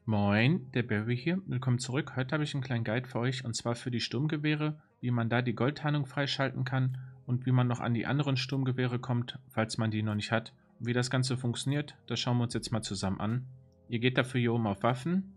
Moin, der Barry hier. Willkommen zurück. Heute habe ich einen kleinen Guide für euch und zwar für die Sturmgewehre, wie man da die Goldtarnung freischalten kann und wie man noch an die anderen Sturmgewehre kommt, falls man die noch nicht hat. Und wie das Ganze funktioniert, das schauen wir uns jetzt mal zusammen an. Ihr geht dafür hier oben auf Waffen,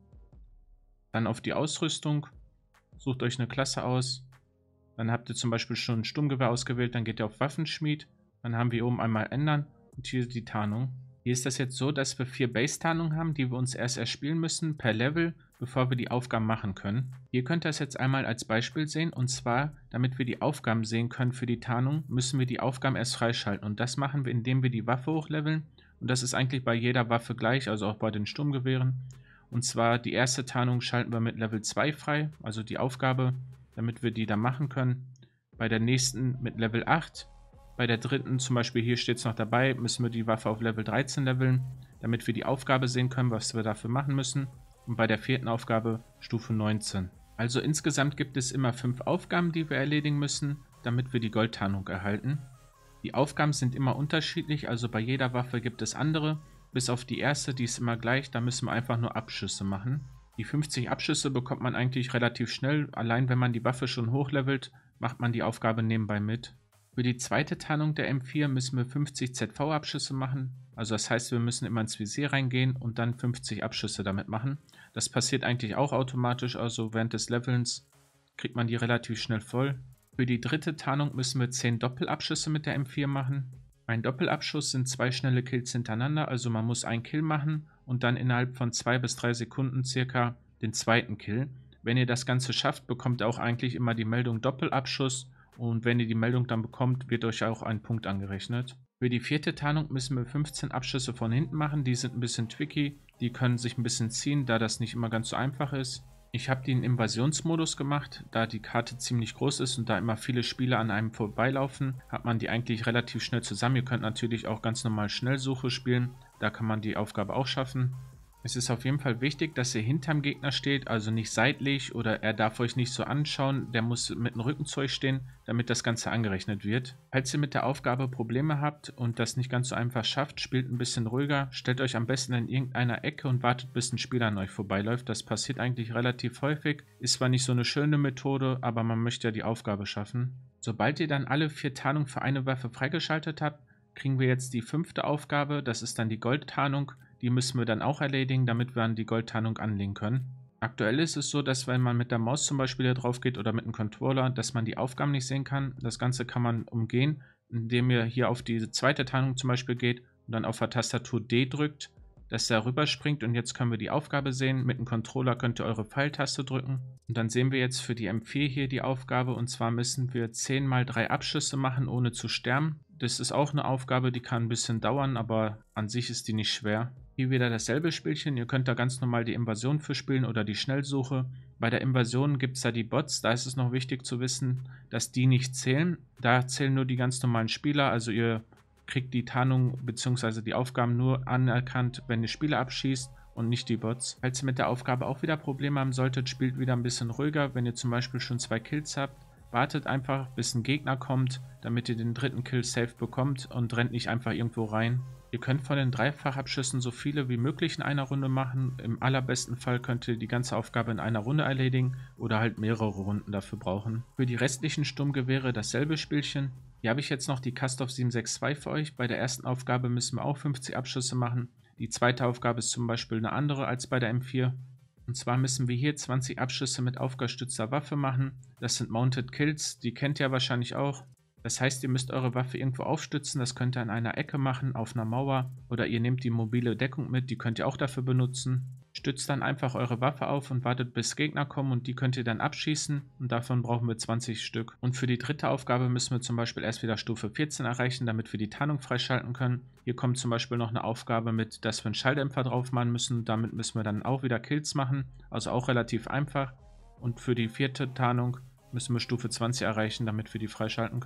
dann auf die Ausrüstung, sucht euch eine Klasse aus. Dann habt ihr zum Beispiel schon ein Sturmgewehr ausgewählt, dann geht ihr auf Waffenschmied. Dann haben wir hier oben einmal ändern und hier die Tarnung. Hier ist das jetzt so, dass wir 4 Base-Tarnungen haben, die wir uns erst erspielen müssen per Level, bevor wir die Aufgaben machen können. Hier könnt ihr das jetzt einmal als Beispiel sehen, und zwar, damit wir die Aufgaben sehen können für die Tarnung, müssen wir die Aufgaben erst freischalten, und das machen wir, indem wir die Waffe hochleveln, und das ist eigentlich bei jeder Waffe gleich, also auch bei den Sturmgewehren. Und zwar die erste Tarnung schalten wir mit Level 2 frei, also die Aufgabe, damit wir die dann machen können. Bei der nächsten mit Level 8. Bei der dritten, zum Beispiel hier steht es noch dabei, müssen wir die Waffe auf Level 13 leveln, damit wir die Aufgabe sehen können, was wir dafür machen müssen. Und bei der vierten Aufgabe Stufe 19. Also insgesamt gibt es immer 5 Aufgaben, die wir erledigen müssen, damit wir die Goldtarnung erhalten. Die Aufgaben sind immer unterschiedlich, also bei jeder Waffe gibt es andere. Bis auf die erste, die ist immer gleich, da müssen wir einfach nur Abschüsse machen. Die 50 Abschüsse bekommt man eigentlich relativ schnell, allein wenn man die Waffe schon hochlevelt, macht man die Aufgabe nebenbei mit. Für die zweite Tarnung der M4 müssen wir 50 ZV-Abschüsse machen. Also das heißt, wir müssen immer ins Visier reingehen und dann 50 Abschüsse damit machen. Das passiert eigentlich auch automatisch, also während des Levelns kriegt man die relativ schnell voll. Für die dritte Tarnung müssen wir 10 Doppelabschüsse mit der M4 machen. Ein Doppelabschuss sind 2 schnelle Kills hintereinander, also man muss einen Kill machen und dann innerhalb von 2 bis 3 Sekunden circa den zweiten Kill. Wenn ihr das Ganze schafft, bekommt ihr auch eigentlich immer die Meldung Doppelabschuss. Und wenn ihr die Meldung dann bekommt, wird euch auch ein Punkt angerechnet. Für die vierte Tarnung müssen wir 15 Abschüsse von hinten machen. Die sind ein bisschen tricky. Die können sich ein bisschen ziehen, da das nicht immer ganz so einfach ist. Ich habe die in Invasionsmodus gemacht, da die Karte ziemlich groß ist und da immer viele Spieler an einem vorbeilaufen, hat man die eigentlich relativ schnell zusammen. Ihr könnt natürlich auch ganz normal Schnellsuche spielen. Da kann man die Aufgabe auch schaffen. Es ist auf jeden Fall wichtig, dass ihr hinterm Gegner steht, also nicht seitlich oder er darf euch nicht so anschauen, der muss mit dem Rücken zu euch stehen, damit das Ganze angerechnet wird. Falls ihr mit der Aufgabe Probleme habt und das nicht ganz so einfach schafft, spielt ein bisschen ruhiger, stellt euch am besten in irgendeiner Ecke und wartet, bis ein Spieler an euch vorbeiläuft. Das passiert eigentlich relativ häufig, ist zwar nicht so eine schöne Methode, aber man möchte ja die Aufgabe schaffen. Sobald ihr dann alle 4 Tarnungen für eine Waffe freigeschaltet habt, kriegen wir jetzt die 5. Aufgabe, das ist dann die Goldtarnung. Die müssen wir dann auch erledigen, damit wir an die Goldtarnung anlegen können. Aktuell ist es so, dass wenn man mit der Maus zum Beispiel hier drauf geht oder mit einem Controller, dass man die Aufgaben nicht sehen kann. Das Ganze kann man umgehen, indem ihr hier auf diese zweite Tarnung zum Beispiel geht und dann auf der Tastatur D drückt, dass er rüberspringt, und jetzt können wir die Aufgabe sehen. Mit dem Controller könnt ihr eure Pfeiltaste drücken und dann sehen wir jetzt für die M4 hier die Aufgabe, und zwar müssen wir 10 mal 3 Abschüsse machen, ohne zu sterben. Das ist auch eine Aufgabe, die kann ein bisschen dauern, aber an sich ist die nicht schwer. Hier wieder dasselbe Spielchen, ihr könnt da ganz normal die Invasion für spielen oder die Schnellsuche. Bei der Invasion gibt es da die Bots, da ist es noch wichtig zu wissen, dass die nicht zählen. Da zählen nur die ganz normalen Spieler, also ihr kriegt die Tarnung bzw. die Aufgaben nur anerkannt, wenn ihr Spieler abschießt und nicht die Bots. Falls ihr mit der Aufgabe auch wieder Probleme haben solltet, spielt wieder ein bisschen ruhiger. Wenn ihr zum Beispiel schon 2 Kills habt, wartet einfach, bis ein Gegner kommt, damit ihr den dritten Kill safe bekommt und rennt nicht einfach irgendwo rein. Ihr könnt von den Dreifachabschüssen so viele wie möglich in einer Runde machen. Im allerbesten Fall könnt ihr die ganze Aufgabe in einer Runde erledigen oder halt mehrere Runden dafür brauchen. Für die restlichen Sturmgewehre dasselbe Spielchen. Hier habe ich jetzt noch die Kastov 762 für euch. Bei der ersten Aufgabe müssen wir auch 50 Abschüsse machen. Die zweite Aufgabe ist zum Beispiel eine andere als bei der M4. Und zwar müssen wir hier 20 Abschüsse mit aufgestützter Waffe machen. Das sind Mounted Kills, die kennt ihr wahrscheinlich auch. Das heißt, ihr müsst eure Waffe irgendwo aufstützen, das könnt ihr an einer Ecke machen, auf einer Mauer, oder ihr nehmt die mobile Deckung mit, die könnt ihr auch dafür benutzen. Stützt dann einfach eure Waffe auf und wartet, bis Gegner kommen, und die könnt ihr dann abschießen, und davon brauchen wir 20 Stück. Und für die dritte Aufgabe müssen wir zum Beispiel erst wieder Stufe 14 erreichen, damit wir die Tarnung freischalten können. Hier kommt zum Beispiel noch eine Aufgabe mit, dass wir einen Schalldämpfer drauf machen müssen, damit müssen wir dann auch wieder Kills machen, also auch relativ einfach. Und für die vierte Tarnung müssen wir Stufe 20 erreichen, damit wir die freischalten können.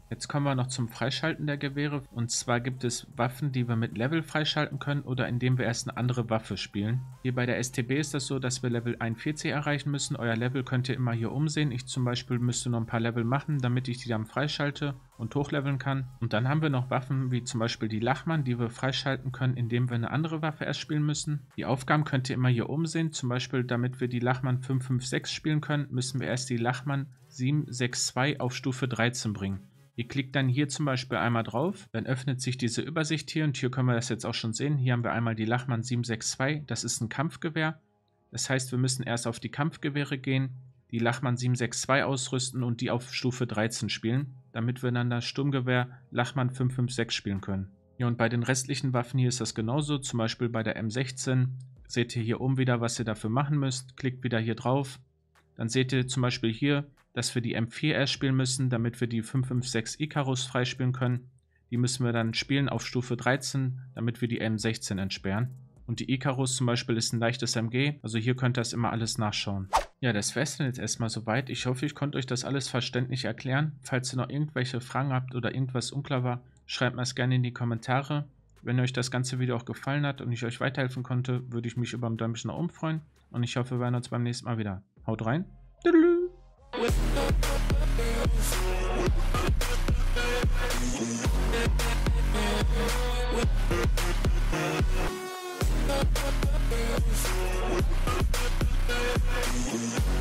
Jetzt kommen wir noch zum Freischalten der Gewehre. Und zwar gibt es Waffen, die wir mit Level freischalten können oder indem wir erst eine andere Waffe spielen. Hier bei der STB ist das so, dass wir Level 41 erreichen müssen. Euer Level könnt ihr immer hier umsehen. Ich zum Beispiel müsste noch ein paar Level machen, damit ich die dann freischalte und hochleveln kann. Und dann haben wir noch Waffen wie zum Beispiel die Lachmann, die wir freischalten können, indem wir eine andere Waffe erst spielen müssen. Die Aufgaben könnt ihr immer hier umsehen. Zum Beispiel, damit wir die Lachmann 556 spielen können, müssen wir erst die Lachmann 762 auf Stufe 13 bringen. Ihr klickt dann hier zum Beispiel einmal drauf, dann öffnet sich diese Übersicht hier und hier können wir das jetzt auch schon sehen. Hier haben wir einmal die Lachmann 762, das ist ein Kampfgewehr. Das heißt, wir müssen erst auf die Kampfgewehre gehen, die Lachmann 762 ausrüsten und die auf Stufe 13 spielen, damit wir dann das Sturmgewehr Lachmann 556 spielen können. Ja, und bei den restlichen Waffen hier ist das genauso, zum Beispiel bei der M16 seht ihr hier oben wieder, was ihr dafür machen müsst. Klickt wieder hier drauf, dann seht ihr zum Beispiel hier, dass wir die M4 erst spielen müssen, damit wir die 556 Icarus freispielen können. Die müssen wir dann spielen auf Stufe 13, damit wir die M16 entsperren. Und die Icarus zum Beispiel ist ein leichtes MG, also hier könnt ihr das immer alles nachschauen. Ja, das wär's dann jetzt erstmal soweit. Ich hoffe, ich konnte euch das alles verständlich erklären. Falls ihr noch irgendwelche Fragen habt oder irgendwas unklar war, schreibt mir es gerne in die Kommentare. Wenn euch das ganze Video auch gefallen hat und ich euch weiterhelfen konnte, würde ich mich über ein Däumchen nach oben freuen. Und ich hoffe, wir sehen uns beim nächsten Mal wieder. Haut rein! With